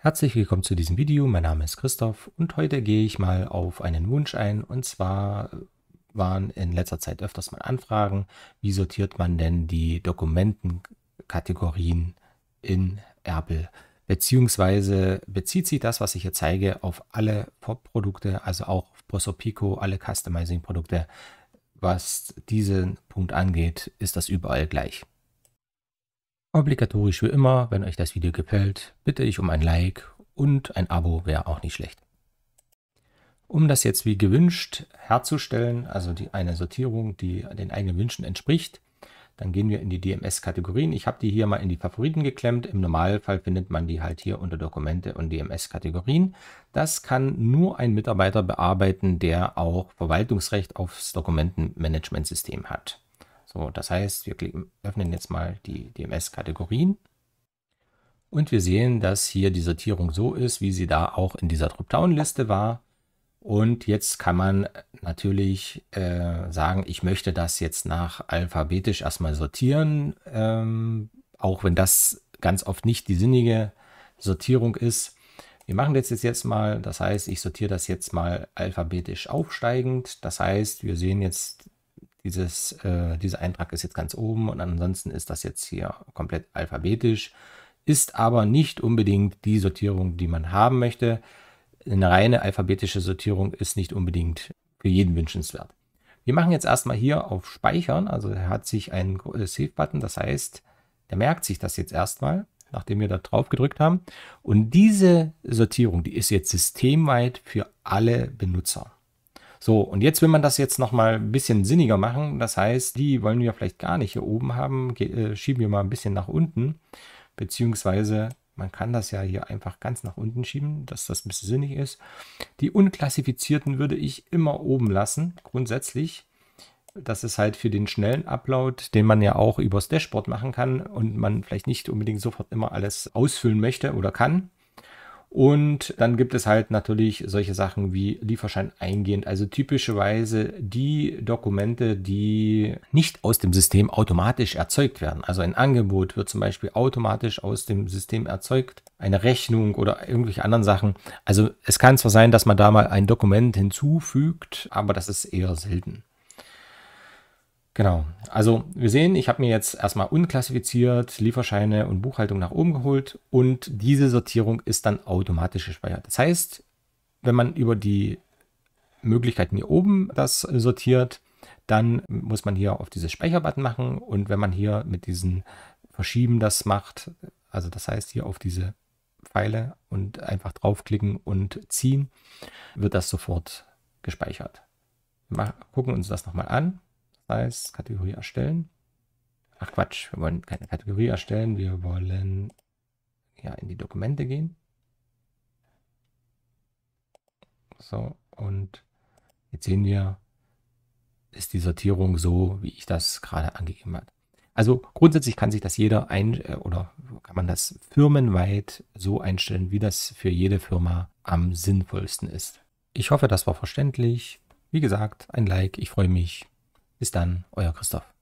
Herzlich willkommen zu diesem Video. Mein Name ist Christoph und heute gehe ich mal auf einen Wunsch ein. Und zwar waren in letzter Zeit öfters mal Anfragen, wie sortiert man denn die Dokumentenkategorien in Erpel? Beziehungsweise bezieht sich das, was ich hier zeige, auf alle POP-Produkte, also auch auf Prosopico, alle Customizing-Produkte. Was diesen Punkt angeht, ist das überall gleich. Obligatorisch wie immer, wenn euch das Video gefällt, bitte ich um ein Like und ein Abo wäre auch nicht schlecht. Um das jetzt wie gewünscht herzustellen, also eine Sortierung, die den eigenen Wünschen entspricht, dann gehen wir in die DMS-Kategorien. Ich habe die hier mal in die Favoriten geklemmt. Im Normalfall findet man die halt hier unter Dokumente und DMS-Kategorien. Das kann nur ein Mitarbeiter bearbeiten, der auch Verwaltungsrecht aufs Dokumentenmanagementsystem hat. So, das heißt, wir öffnen jetzt mal die DMS-Kategorien und wir sehen, dass hier die Sortierung so ist, wie sie da auch in dieser Dropdown-Liste war. Und jetzt kann man natürlich sagen, ich möchte das jetzt nach alphabetisch erstmal sortieren, auch wenn das ganz oft nicht die sinnige Sortierung ist. Wir machen das jetzt mal, das heißt, ich sortiere das jetzt mal alphabetisch aufsteigend. Das heißt, wir sehen jetzt, dieser Eintrag ist jetzt ganz oben und ansonsten ist das jetzt hier komplett alphabetisch, ist aber nicht unbedingt die Sortierung, die man haben möchte. Eine reine alphabetische Sortierung ist nicht unbedingt für jeden wünschenswert. Wir machen jetzt erstmal hier auf Speichern, also er hat sich einen Save-Button, das heißt, der merkt sich das jetzt erstmal, nachdem wir da drauf gedrückt haben. Und diese Sortierung, die ist jetzt systemweit für alle Benutzer. So, und jetzt will man das jetzt nochmal ein bisschen sinniger machen. Das heißt, die wollen wir vielleicht gar nicht hier oben haben. Schieben wir mal ein bisschen nach unten. Beziehungsweise, man kann das ja hier einfach ganz nach unten schieben, dass das ein bisschen sinnig ist. Die unklassifizierten würde ich immer oben lassen, grundsätzlich. Das ist halt für den schnellen Upload, den man ja auch übers Dashboard machen kann und man vielleicht nicht unbedingt sofort immer alles ausfüllen möchte oder kann. Und dann gibt es halt natürlich solche Sachen wie Lieferschein eingehend, also typischerweise die Dokumente, die nicht aus dem System automatisch erzeugt werden. Also ein Angebot wird zum Beispiel automatisch aus dem System erzeugt, eine Rechnung oder irgendwelche anderen Sachen. Also es kann zwar sein, dass man da mal ein Dokument hinzufügt, aber das ist eher selten. Genau, also wir sehen, ich habe mir jetzt erstmal unklassifiziert Lieferscheine und Buchhaltung nach oben geholt und diese Sortierung ist dann automatisch gespeichert. Das heißt, wenn man über die Möglichkeiten hier oben das sortiert, dann muss man hier auf dieses Speicherbutton machen und wenn man hier mit diesen Verschieben das macht, also das heißt hier auf diese Pfeile und einfach draufklicken und ziehen, wird das sofort gespeichert. Wir gucken uns das nochmal an. Das heißt, Kategorie erstellen. Ach Quatsch, wir wollen keine Kategorie erstellen, wir wollen ja in die Dokumente gehen. So, und jetzt sehen wir, ist die Sortierung so, wie ich das gerade angegeben habe. Also grundsätzlich kann sich das jeder oder kann man das firmenweit so einstellen, wie das für jede Firma am sinnvollsten ist. Ich hoffe, das war verständlich. Wie gesagt, ein Like, ich freue mich. Bis dann, euer Christoph.